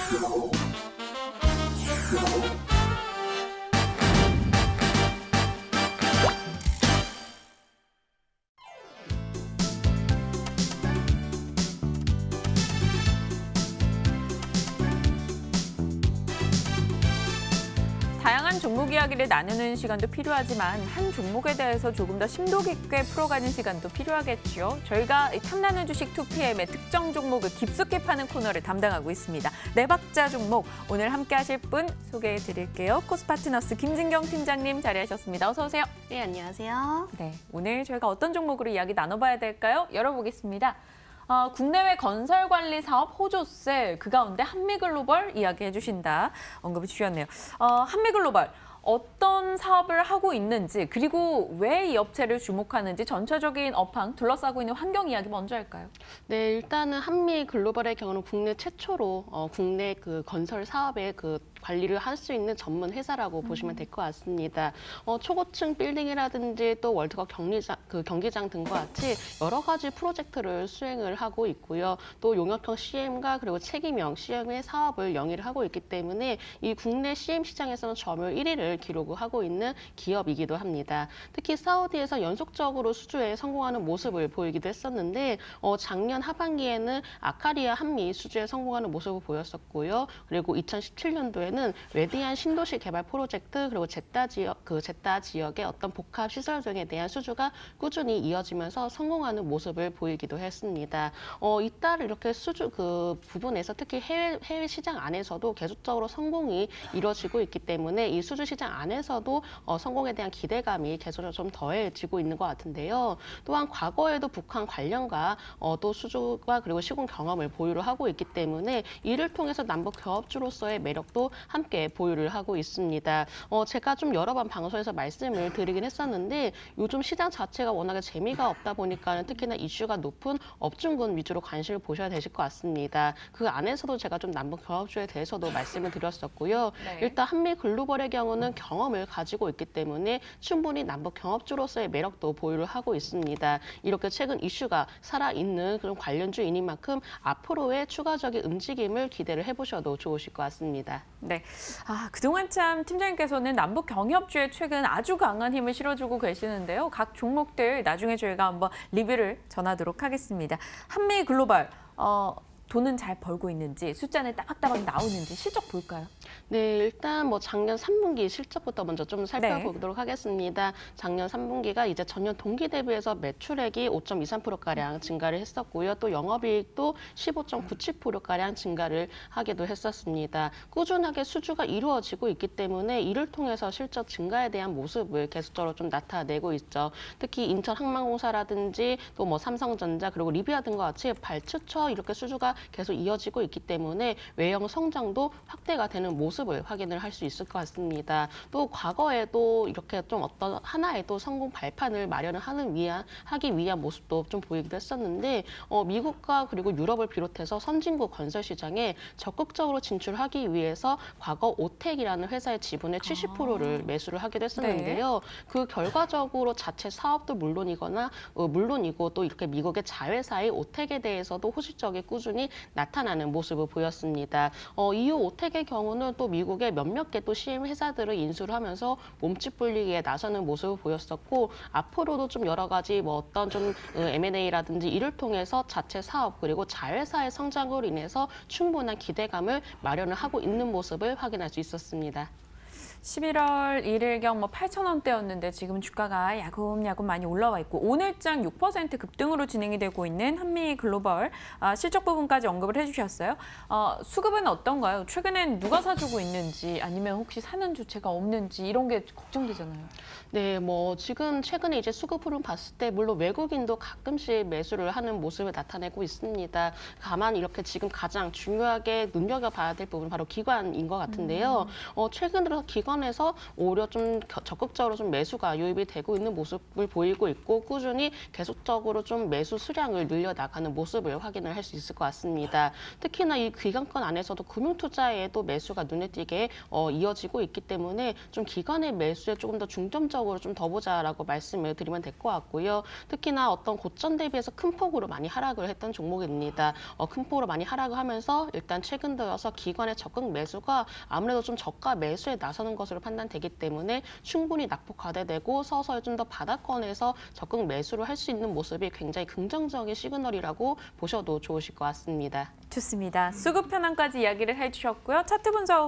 다양한 종목 이야기를 나누는 시간도 필요하지만 한 종목에 대해서 조금 더 심도 깊게 풀어가는 시간도 필요하겠죠. 저희가 탐나는 주식 2PM의 특정 종목을 깊숙이 파는 코너를 담당하고 있습니다. 네 박자 종목, 오늘 함께 하실 분 소개해 드릴게요. 코스파트너스 김진경 팀장님 자리하셨습니다. 어서 오세요. 네, 안녕하세요. 네, 오늘 저희가 어떤 종목으로 이야기 나눠봐야 될까요? 열어보겠습니다. 국내외 건설관리 사업 호조세, 그 가운데 한미글로벌 이야기해 주신다. 언급해 주셨네요. 한미글로벌, 어떤 사업을 하고 있는지, 그리고 왜 이 업체를 주목하는지 전체적인 업황, 둘러싸고 있는 환경 이야기 먼저 할까요? 네, 일단은 한미글로벌의 경우는 국내 최초로 국내 그 건설 사업의 그 관리를 할 수 있는 전문 회사라고 보시면 될 것 같습니다. 초고층 빌딩이라든지 또 월드컵 경기장 등과 같이 여러 가지 프로젝트를 수행을 하고 있고요. 또 용역형 CM과 그리고 책임형 CM의 사업을 영위를 하고 있기 때문에 이 국내 CM 시장에서는 점유율 1위를 기록하고 있는 기업이기도 합니다. 특히 사우디에서 연속적으로 수주에 성공하는 모습을 보이기도 했었는데 작년 하반기에는 아카리아 한미 수주에 성공하는 모습을 보였었고요. 그리고 2017년도에는 레디안 신도시 개발 프로젝트 그리고 제타 지역의 어떤 복합 시설 등에 대한 수주가 꾸준히 이어지면서 성공하는 모습을 보이기도 했습니다. 잇따라 이렇게 수주 그 부분에서 특히 해외 시장 안에서도 계속적으로 성공이 이루어지고 있기 때문에 이 수주 시장 안에서도 성공에 대한 기대감이 계속적으로 좀 더해지고 있는 것 같은데요. 또한 과거에도 북한 관련과 또 수주와 그리고 시공 경험을 보유를 하고 있기 때문에 이를 통해서 남북 교합주로서의 매력도 함께 보유를 하고 있습니다. 제가 좀 여러 번 방송에서 말씀을 드리긴 했었는데 요즘 시장 자체가 워낙에 재미가 없다 보니까 특히나 이슈가 높은 업종군 위주로 관심을 보셔야 되실 것 같습니다. 그 안에서도 제가 좀 남북 교합주에 대해서도 말씀을 드렸었고요. 네. 일단 한미글로벌의 경우는 경험을 가지고 있기 때문에 충분히 남북 경합주로서의 매력도 보유를 하고 있습니다. 이렇게 최근 이슈가 살아있는 그런 관련주이인 만큼 앞으로의 추가적인 움직임을 기대를 해보셔도 좋으실 것 같습니다. 네, 그동안 참 팀장님께서는 남북 경협주에 최근 아주 강한 힘을 실어주고 계시는데요. 각 종목들 나중에 저희가 한번 리뷰를 전하도록 하겠습니다. 한미글로벌, 돈은 잘 벌고 있는지, 숫자는 따박따박 나오는지 실적 볼까요? 네, 일단 뭐 작년 3분기 실적부터 먼저 좀 살펴보도록 하겠습니다. 작년 3분기가 이제 전년 동기 대비해서 매출액이 5.23%가량 증가를 했었고요. 또 영업이익도 15.97%가량 증가를 하기도 했었습니다. 꾸준하게 수주가 이루어지고 있기 때문에 이를 통해서 실적 증가에 대한 모습을 계속적으로 좀 나타내고 있죠. 특히 인천항만공사라든지 또 뭐 삼성전자 그리고 리비아 등과 같이 발주처 이렇게 수주가 계속 이어지고 있기 때문에 외형 성장도 확대가 되는 모습을 확인을 할 수 있을 것 같습니다. 또 과거에도 이렇게 좀 어떤 하나의 또 성공 발판을 마련을 하기 위한 모습도 좀 보이기도 했었는데 미국과 그리고 유럽을 비롯해서 선진국 건설 시장에 적극적으로 진출하기 위해서 과거 오텍이라는 회사의 지분의 70%를 매수를 하기도 했었는데요. 네. 그 결과적으로 자체 사업도 물론이고 또 이렇게 미국의 자회사의 오텍에 대해서도 호실적이 꾸준히 나타나는 모습을 보였습니다. 이후 오텍의 경우는 또 미국의 몇몇 개 또 CM 회사들을 인수를 하면서 몸집 불리기에 나서는 모습을 보였었고 앞으로도 좀 여러 가지 뭐 어떤 좀 M&A라든지 이를 통해서 자체 사업 그리고 자회사의 성장으로 인해서 충분한 기대감을 마련을 하고 있는 모습을 확인할 수 있었습니다. 11월 1일경 8,000원대였는데 지금 주가가 야금야금 많이 올라와 있고 오늘장 6% 급등으로 진행이 되고 있는 한미글로벌 실적 부분까지 언급을 해주셨어요. 수급은 어떤가요? 최근엔 누가 사주고 있는지 아니면 혹시 사는 주체가 없는지 이런 게 걱정되잖아요. 네, 뭐 지금 최근에 이제 수급 흐름 봤을 때 물론 외국인도 가끔씩 매수를 하는 모습을 나타내고 있습니다. 다만 이렇게 지금 가장 중요하게 눈여겨봐야 될 부분은 바로 기관인 것 같은데요. 최근 들어서 기관 기관에서 오히려 좀 적극적으로 좀 매수가 유입이 되고 있는 모습을 보이고 있고 꾸준히 계속적으로 좀 매수 수량을 늘려나가는 모습을 확인을 할 수 있을 것 같습니다. 특히나 이 기간권 안에서도 금융투자에도 매수가 눈에 띄게 이어지고 있기 때문에 좀 기관의 매수에 조금 더 중점적으로 좀 더 보자라고 말씀을 드리면 될 것 같고요. 특히나 어떤 고점 대비해서 큰 폭으로 많이 하락을 했던 종목입니다. 큰 폭으로 많이 하락을 하면서 일단 최근 들어서 기관의 적극 매수가 아무래도 좀 저가 매수에 나서는 것으로 판단되기 때문에 충분히 낙폭 과대되고 서서히 좀 더 바닥권에서 적극 매수를 할 수 있는 모습이 굉장히 긍정적인 시그널이라고 보셔도 좋으실 것 같습니다. 좋습니다. 수급 현황까지 이야기를 해주셨고요. 차트 분석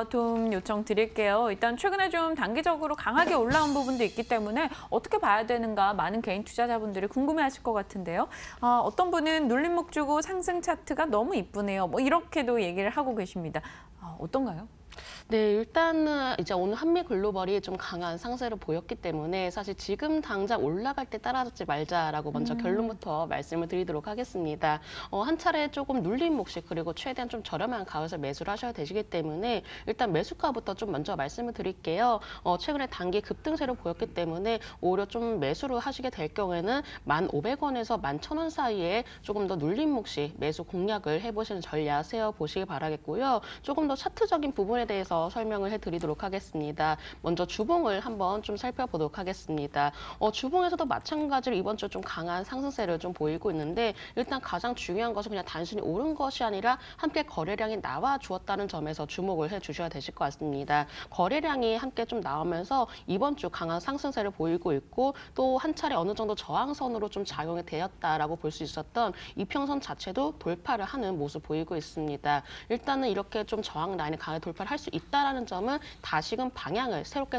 도움 요청 드릴게요. 일단 최근에 좀 단기적으로 강하게 올라온 부분도 있기 때문에 어떻게 봐야 되는가 많은 개인 투자자분들이 궁금해하실 것 같은데요. 어떤 분은 눌림목 주고 상승 차트가 너무 이쁘네요. 뭐 이렇게도 얘기를 하고 계십니다. 어떤가요? 네, 일단은 이제 오늘 한미글로벌이 좀 강한 상세를 보였기 때문에 사실 지금 당장 올라갈 때 따라잡지 말자라고 먼저 결론부터 말씀을 드리도록 하겠습니다. 한 차례 조금 눌린 몫이 그리고 최대한 좀 저렴한 가격에서 매수를 하셔야 되시기 때문에 일단 매수가부터 좀 먼저 말씀을 드릴게요. 최근에 단기 급등세를 보였기 때문에 오히려 좀 매수를 하시게 될 경우에는 1,500원에서 11,000원 사이에 조금 더 눌린 몫이 매수 공략을 해보시는 전략 세워보시기 바라겠고요. 조금 더 차트적인 부분에 대해서 설명을 해드리도록 하겠습니다. 먼저 주봉을 한번 좀 살펴보도록 하겠습니다. 주봉에서도 마찬가지로 이번 주 좀 강한 상승세를 좀 보이고 있는데 일단 가장 중요한 것은 그냥 단순히 오른 것이 아니라 함께 거래량이 나와 주었다는 점에서 주목을 해주셔야 되실 것 같습니다. 거래량이 함께 좀 나오면서 이번 주 강한 상승세를 보이고 있고 또 한 차례 어느 정도 저항선으로 좀 작용이 되었다라고 볼 수 있었던 이평선 자체도 돌파를 하는 모습 보이고 있습니다. 일단은 이렇게 좀 저항 라인을 강하게 돌파를 할 수 있다라는 점은 다시금 방향을 새롭게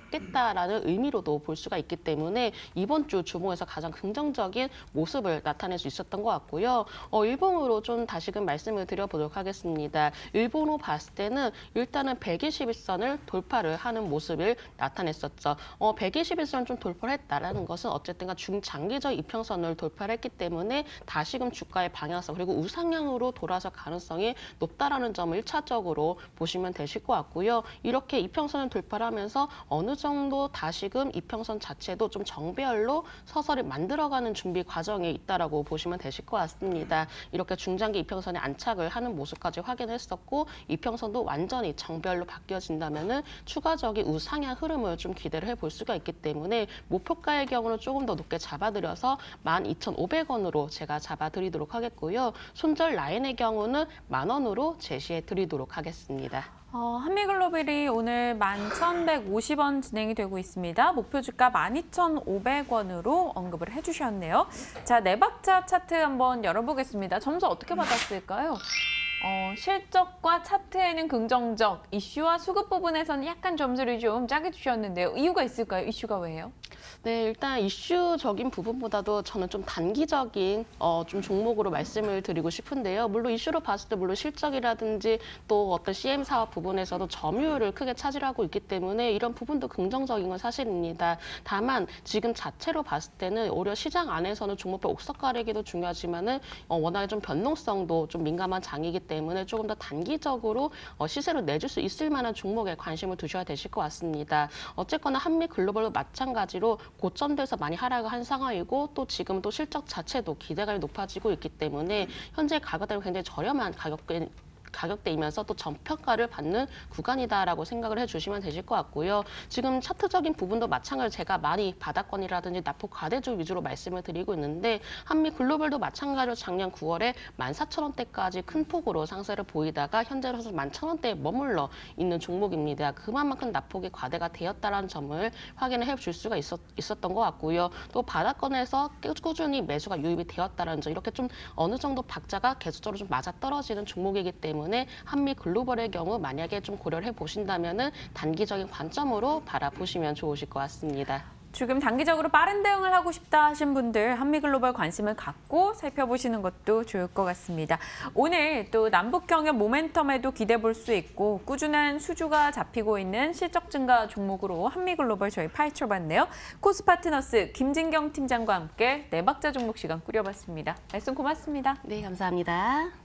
잡겠다라는 의미로도 볼 수가 있기 때문에 이번 주 주봉에서 가장 긍정적인 모습을 나타낼 수 있었던 것 같고요. 일봉으로 좀 다시금 말씀을 드려보도록 하겠습니다. 일봉으로 봤을 때는 일단은 121선을 돌파를 하는 모습을 나타냈었죠. 121선을 좀 돌파를 했다라는 것은 어쨌든가 중장기적 이평선을 돌파를 했기 때문에 다시금 주가의 방향성 그리고 우상향으로 돌아설 가능성이 높다라는 점을 1차적으로 보시면 되실 것 같고요. 이렇게 이평선을 돌파를 하면서 어느 정도 다시금 이평선 자체도 좀 정배열로 서서히 만들어가는 준비 과정에 있다라고 보시면 되실 것 같습니다. 이렇게 중장기 이평선에 안착을 하는 모습까지 확인했었고 이평선도 완전히 정배열로 바뀌어진다면은 추가적인 우상향 흐름을 좀 기대를 해볼 수가 있기 때문에 목표가의 경우는 조금 더 높게 잡아드려서 12,500원으로 제가 잡아드리도록 하겠고요. 손절 라인의 경우는 10,000원으로 제시해 드리도록 하겠습니다. 한미글로벌이 오늘 11,150원 진행이 되고 있습니다. 목표 주가 12,500원으로 언급을 해주셨네요. 자, 네 박자 차트 한번 열어보겠습니다. 점수 어떻게 받았을까요? 실적과 차트에는 긍정적, 이슈와 수급 부분에서는 약간 점수를 좀 짜게 주셨는데요. 이유가 있을까요? 이슈가 왜요? 네, 일단 이슈적인 부분보다도 저는 좀 단기적인 좀 종목으로 말씀을 드리고 싶은데요. 물론 이슈로 봤을 때 물론 실적이라든지 또 어떤 CM 사업 부분에서도 점유율을 크게 차지하고 있기 때문에 이런 부분도 긍정적인 건 사실입니다. 다만 지금 자체로 봤을 때는 오히려 시장 안에서는 종목별 옥석 가리기도 중요하지만은 워낙에 좀 변동성도 좀 민감한 장이기 때문에 조금 더 단기적으로 시세를 내줄 수 있을 만한 종목에 관심을 두셔야 되실 것 같습니다. 어쨌거나 한미글로벌도 마찬가지로 고점대에서 많이 하락을 한 상황이고 또 지금 또 실적 자체도 기대감이 높아지고 있기 때문에 현재 가격대는 굉장히 저렴한 가격대이면서 또 전평가를 받는 구간이다라고 생각을 해주시면 되실 것 같고요. 지금 차트적인 부분도 마찬가지로 제가 많이 바닥권이라든지 낙폭 과대주 위주로 말씀을 드리고 있는데 한미글로벌도 마찬가지로 작년 9월에 14,000원대까지 큰 폭으로 상세를 보이다가 현재로서 11,000원대에 머물러 있는 종목입니다. 그만큼 낙폭이 과대가 되었다는 점을 확인을 해줄 수가 있었던 것 같고요. 또 바닥권에서 꾸준히 매수가 유입이 되었다는 점 이렇게 좀 어느 정도 박자가 계속적으로 좀 맞아떨어지는 종목이기 때문에 한미글로벌의 경우 만약에 좀 고려를 해보신다면 단기적인 관점으로 바라보시면 좋으실 것 같습니다. 지금 단기적으로 빠른 대응을 하고 싶다 하신 분들 한미글로벌 관심을 갖고 살펴보시는 것도 좋을 것 같습니다. 오늘 또 남북 경협 모멘텀에도 기대 볼 수 있고 꾸준한 수주가 잡히고 있는 실적 증가 종목으로 한미글로벌 저희 파헤쳐봤네요. 코스파트너스 김진경 팀장과 함께 네 박자 종목 시간 꾸려봤습니다. 말씀 고맙습니다. 네, 감사합니다.